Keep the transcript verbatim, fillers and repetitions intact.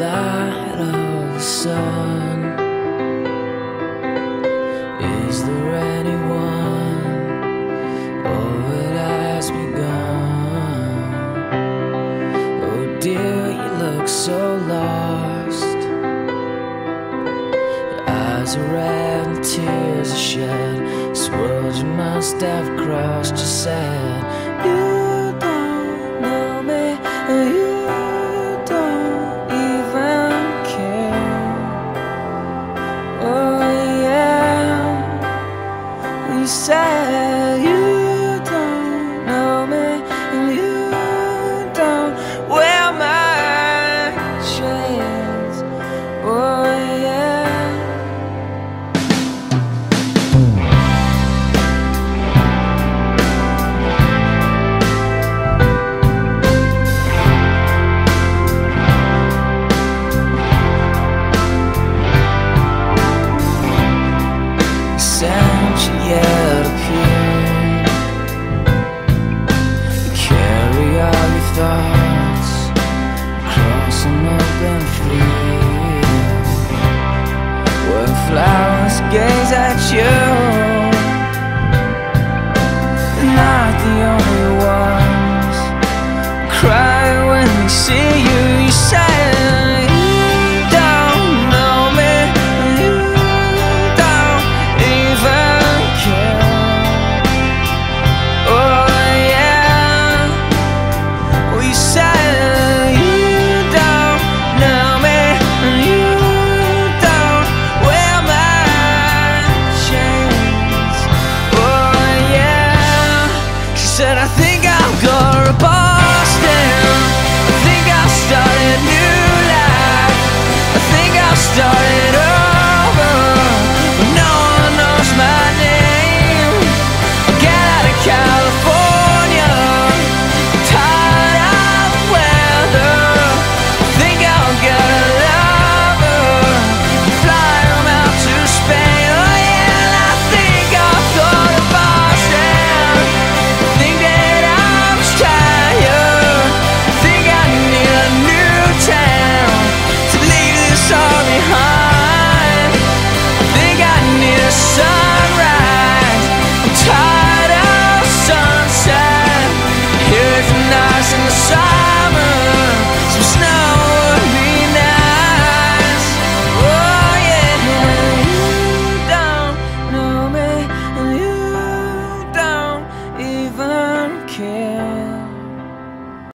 light of the sun. Is there anyone, or it has begun? Oh dear, you look so lost. Your eyes are red and tears are shed. This world you must have crossed, you said. You don't know me, you don't even care. Oh yeah, you said you don't know me, and you don't wear my chains. Oh yeah. Sent you yet appear. Carry all your thoughts across an open field, where flowers gaze at you.